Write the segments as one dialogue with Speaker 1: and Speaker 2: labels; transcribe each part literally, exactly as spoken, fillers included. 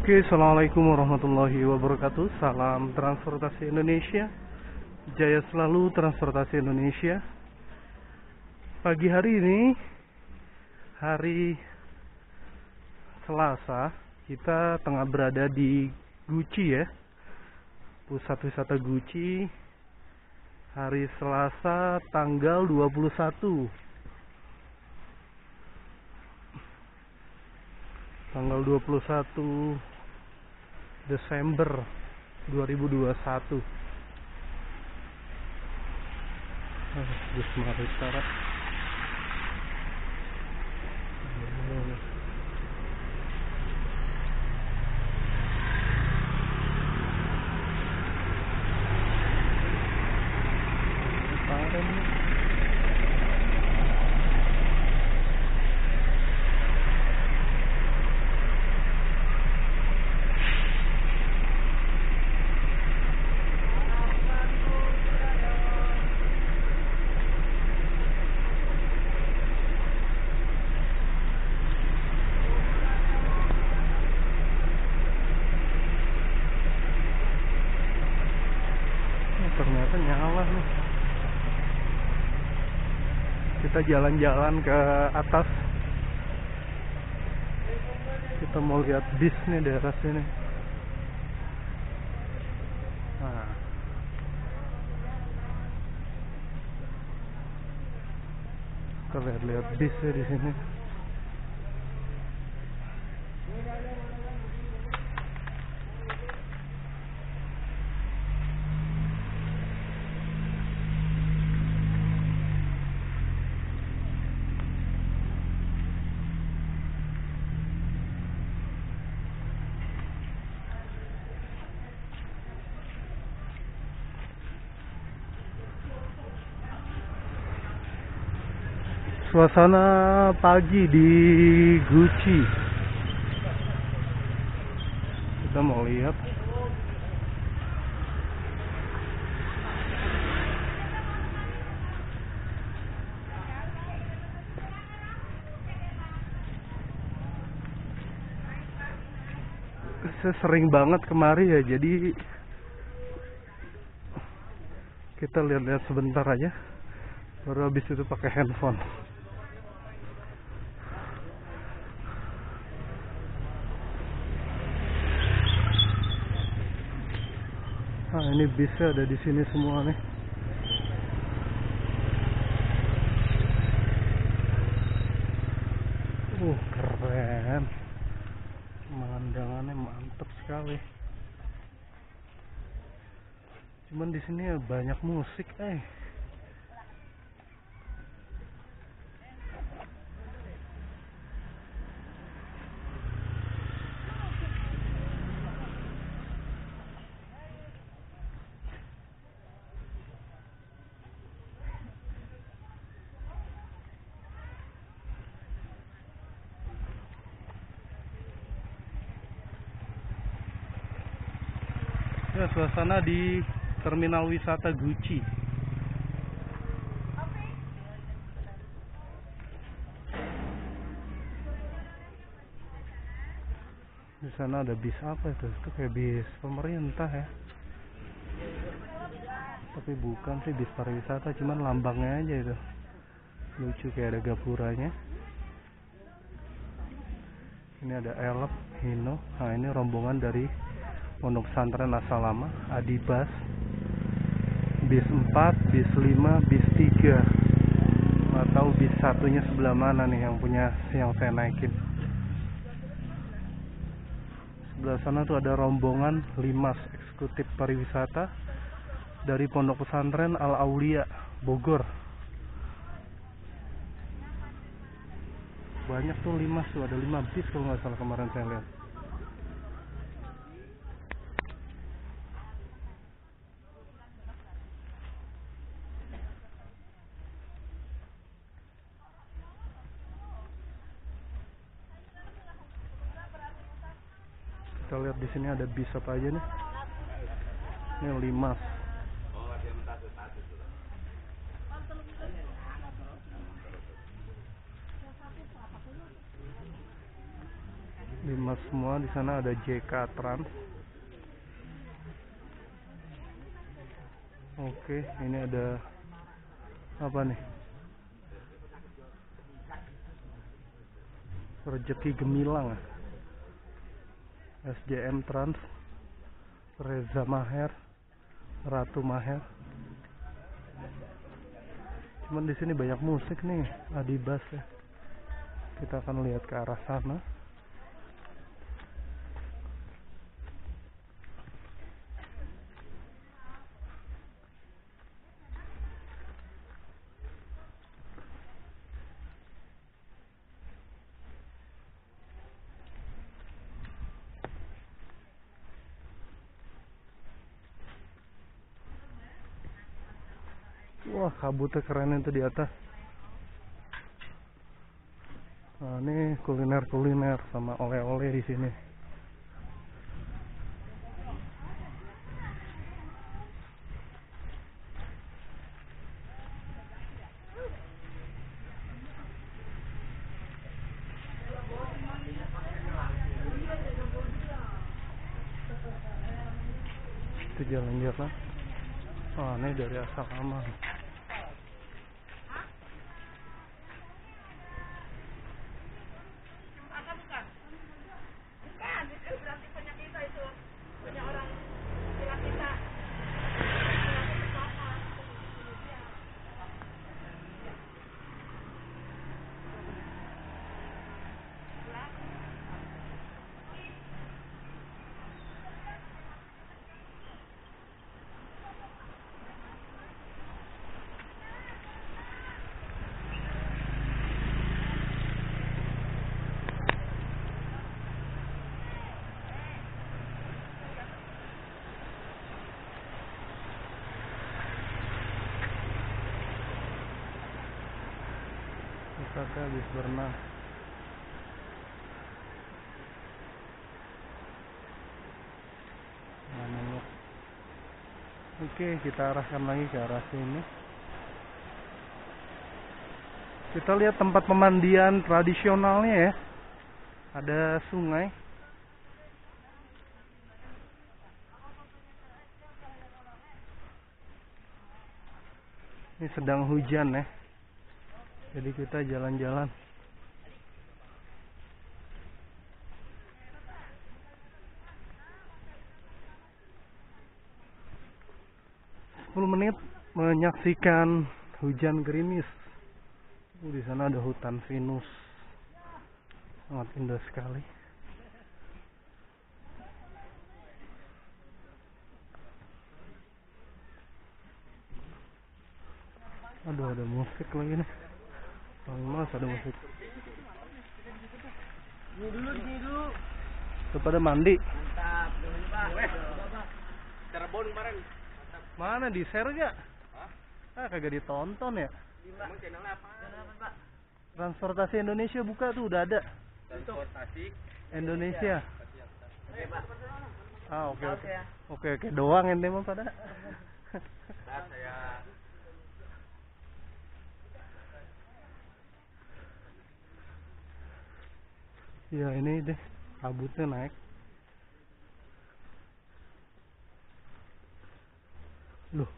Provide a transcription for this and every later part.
Speaker 1: Oke, assalamualaikum warahmatullahi wabarakatuh. Salam transportasi Indonesia. Jaya selalu transportasi Indonesia. Pagi hari ini, hari Selasa, kita tengah berada di Guci ya, pusat wisata Guci. Hari Selasa, tanggal dua puluh satu. Tanggal dua puluh satu Desember dua ribu dua puluh satu. Gus Maristara. Ternyata nyala nih. Kita jalan-jalan ke atas. Kita mau lihat bis nih daerah sini. Nah, kita lihat-lihat bis ya di sini. Suasana pagi di Guci. Kita mau lihat. Saya sering banget kemari ya, jadi kita lihat-lihat sebentar aja. Baru habis itu pakai handphone. Nah, ini bisnya ada di sini semua nih. Uh, keren. Pemandangannya mantap sekali. Cuman di sini banyak musik, eh. Ya, suasana di terminal wisata Guci. Di sana ada bis apa itu? Itu kayak bis pemerintah ya. Tapi bukan sih, bis pariwisata, cuman lambangnya aja itu. Lucu, kayak ada gapuranya. Ini ada Elep, Hino. Nah, ini rombongan dari Pondok Pesantren As-Salama, Adibas, bis empat, bis lima, bis tiga. Nggak tahu bis satunya sebelah mana nih yang punya, yang saya naikin. Sebelah sana tuh ada rombongan Limas Eksekutif Pariwisata dari Pondok Pesantren Al-Aulia, Bogor. Banyak tuh Limas tuh, ada lima bis kalau nggak salah kemarin saya lihat. Kita lihat di sini ada bis apa aja nih. Ini Limas. lima semua. Di sana ada J K Trans. Oke, ini ada apa nih? Rezeki Gemilang, S J M Trans, Reza Maher, Ratu Maher. Cuman di sini banyak musik nih, Adibas ya. Kita akan lihat ke arah sana. Wah, kabutnya keren itu di atas. Nah, ini kuliner-kuliner sama oleh-oleh di sini. Itu jalan-jalan. Oh, ini dari Asrama. Kita habis berenang. Nah, oke, kita arahkan lagi ke arah sini. Kita lihat tempat pemandian tradisionalnya ya. Ada sungai. Ini sedang hujan ya. Jadi kita jalan-jalan. sepuluh menit menyaksikan hujan gerimis. Uh, di sana ada hutan pinus. Sangat indah sekali. Aduh, ada musik lagi nih. Paling males ada musik.
Speaker 2: Ini dulu, ini dulu.
Speaker 1: Kepada mandi.
Speaker 2: Mantap, jangan lupa. Cirebon kemarin. Mantap.
Speaker 1: Mana di share gak? Hah? Ah, kagak ditonton ya.
Speaker 2: Emang channelnya apa? Channel apa, Pak?
Speaker 1: Transportasi Indonesia buka tuh, udah ada.
Speaker 2: Transportasi
Speaker 1: Indonesia.
Speaker 2: Oke, Pak.
Speaker 1: Ah, oke
Speaker 2: Tahu
Speaker 1: oke.
Speaker 2: saya.
Speaker 1: Oke oke, doang ente mah pada.
Speaker 2: Nah, saya
Speaker 1: Ya ini deh, kabutnya naik. Loh.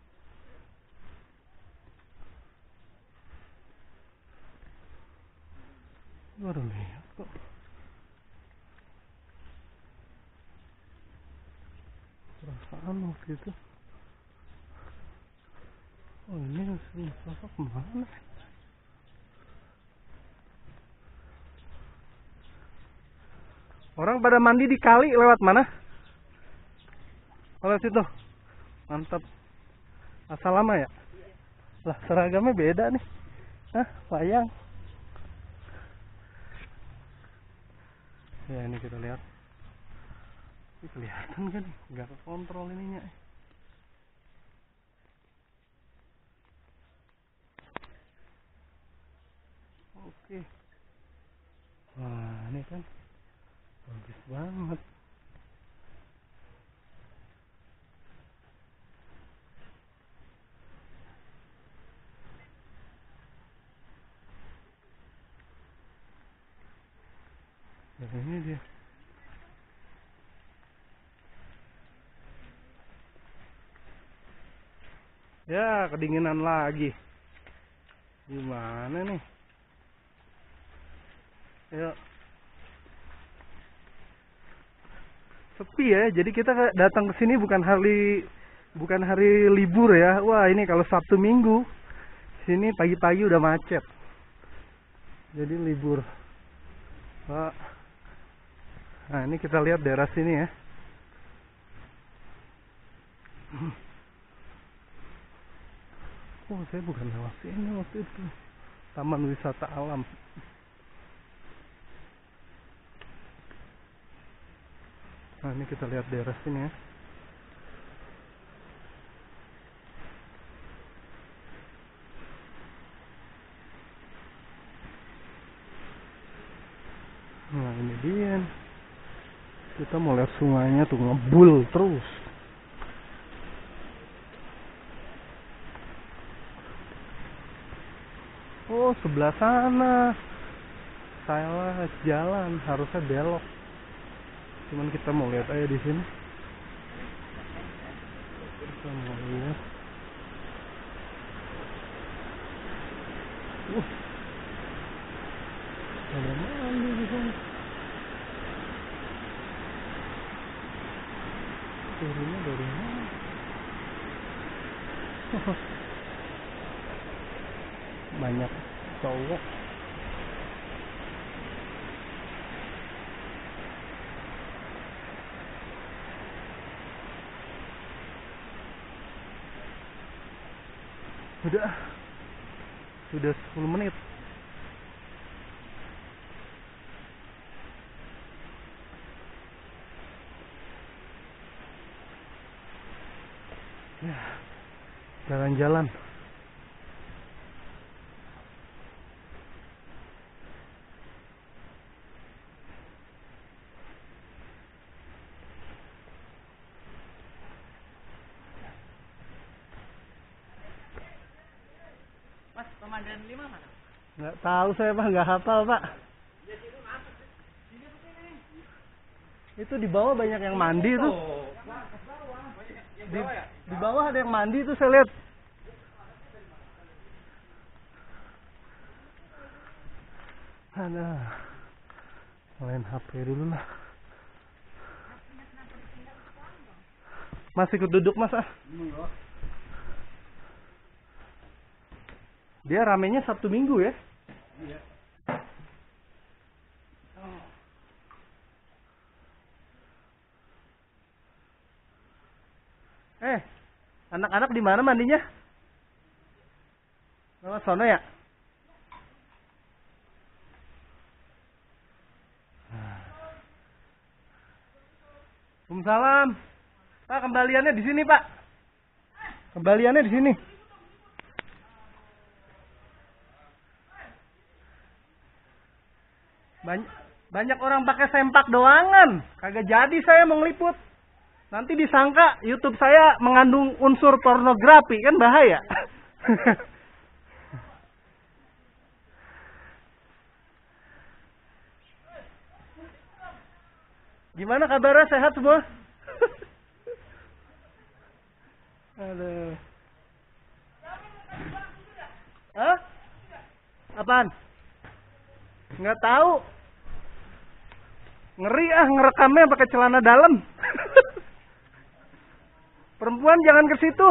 Speaker 1: Baru lihat kok. Perasaan waktu itu. Oh, ini Mustafa kemana? Orang pada mandi di kali lewat mana? Lewat situ. Mantap. Asal lama ya? Lah, seragamnya beda nih. Hah, wayang. Ya, ini kita lihat. Ini kelihatan kan? Gak kekontrol ininya. Oke. Wah, ini kan bagus banget. Nah, ini dia. Ya, kedinginan lagi. Gimana nih? Yuk. Sepi ya, jadi kita datang ke sini bukan hari bukan hari libur ya. Wah, ini kalau Sabtu Minggu sini pagi-pagi udah macet. Jadi libur. Wah. Nah, ini kita lihat daerah sini ya. Oh, saya bukan lewat sini waktu itu. Taman Wisata Alam. Nah, ini kita lihat daerah sini ya. Nah, ini dia. Kita mau lihat sungainya tuh ngebul terus. Oh, sebelah sana. Salah jalan, harusnya belok. Cuman kita mau lihat aja di sini. Kita mau lihat. Uh. Ada mandi di sini. Turunnya dari mana? Banyak cowok. Udah sudah sepuluh menit. Ya, jalan-jalan.
Speaker 2: Mas, Pemandian lima mana?
Speaker 1: Nggak tahu saya Pak, nggak hafal Pak. Itu di bawah banyak yang mandi tuh. Di, di bawah ada yang mandi tuh saya lihat. Ada. Main H P dulu lah. Mas ikut duduk Mas ah. Dia ramenya Sabtu Minggu ya? Iya. Eh, anak-anak di mana mandinya? Oh, sono ya? Waalaikumsalam. Pak, kembaliannya di sini, Pak. Kembaliannya di sini. Banyak, banyak orang pakai sempak doangan. Kagak jadi saya mau ngeliput. Nanti disangka YouTube saya mengandung unsur pornografi, kan bahaya. Gimana kabarnya, sehat semua? Aduh. Hah? Apaan? Nggak tahu. Ngeri ah ngerekamnya pakai celana dalam. Perempuan jangan ke situ.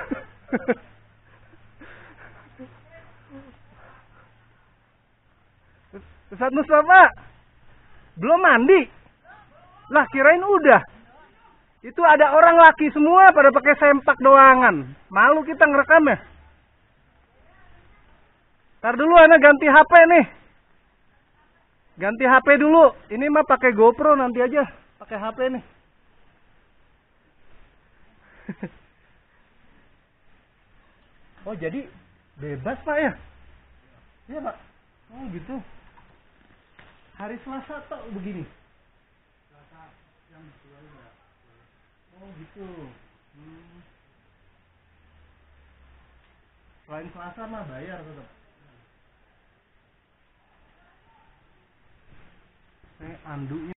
Speaker 1: Ustaz Mustafa belum mandi. Lah kirain udah. Itu ada orang laki semua pada pakai sempak doangan. Malu kita ngerekamnya. Ntar dulu anak ganti H P nih. Ganti H P dulu. Ini mah pakai GoPro nanti aja. Pakai H P nih. Oh jadi bebas Pak ya? Iya Pak. Oh gitu. Hari Selasa tuh begini. Selasa yang dua ya. Oh gitu. Hmm. Selain Selasa mah bayar tetap. Saya anduin.